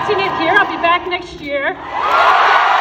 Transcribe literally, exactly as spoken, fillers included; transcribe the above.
announcing it here. I'll be back next year.